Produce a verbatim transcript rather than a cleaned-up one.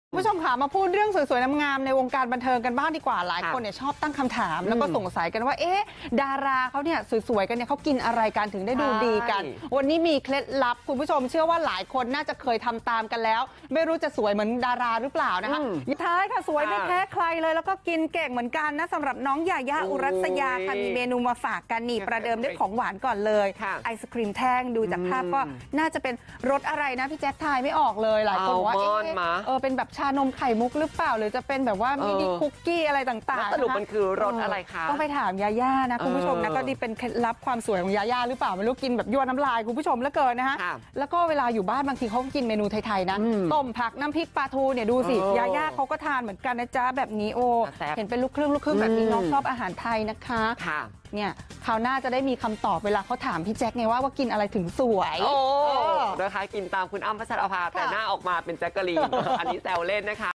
ผู้ชมค่ะมาพูดเรื่องสวยๆงามๆในวงการบันเทิงกันบ้างดีกว่าหลายคนเนี่ยชอบตั้งคำถามแล้วก็สงสัยกันว่าเอ๊ะดาราเขาเนี่ยสวยๆกันเนี่ยเขากินอะไรกันถึงได้ดูดีกันวันนี้มีเคล็ดลับคุณผู้ชมเชื่อว่าหลายคนน่าจะเคยทำตามกันแล้วไม่รู้จะสวยเหมือนดาราหรือเปล่านะคะท้ายค่ะสวยไม่แพ้ใครเลยแล้วก็กินเก่งเหมือนกันนะสำหรับน้องยาย่าอุรัสยาค่ะมีเมนูมาฝากกันนี่ประเดิมด้วยของหวานก่อนเลยไอศครีมแท่งดูจากภาพก็น่าจะเป็นรสอะไรนะพี่แจ๊คทายไม่ออกเลยหลายคนว่าเอ๊ะเออเป็นแบบชานมไข่มุกหรือเปล่าหรือจะเป็นแบบว่ามินิคุกกี้อะไรต่างๆสรุปมันคือรสอะไรคะต้องไปถามยาย่านะคุณผู้ชมนะก็ดีเป็นเคล็ดลับความสวยของยาย่าหรือเปล่าไม่รู้กินแบบยั่วน้ำลายคุณผู้ชมแล้วเกินนะฮะแล้วก็เวลาอยู่บ้านบางทีเขากินเมนูไทยๆนะต้มผักน้ำพริกปลาทูเนี่ยดูสิยาย่าเขาก็ทานเหมือนกันนะจ๊ะแบบนี้โอเห็นเป็นลูกครึ่งลูกครึ่งแบบนี้น้องชอบอาหารไทยนะคะเนี่ยคราวหน้าจะได้มีคำตอบเวลาเขาถามพี่แจ็คไงว่าว่ากินอะไรถึงสวยโอ้นะคะกินตามคุณอ้ำพัชราภาแต่หน้าออกมาเป็นแจ็คกะลีนอันนี้แซวเล่นนะคะ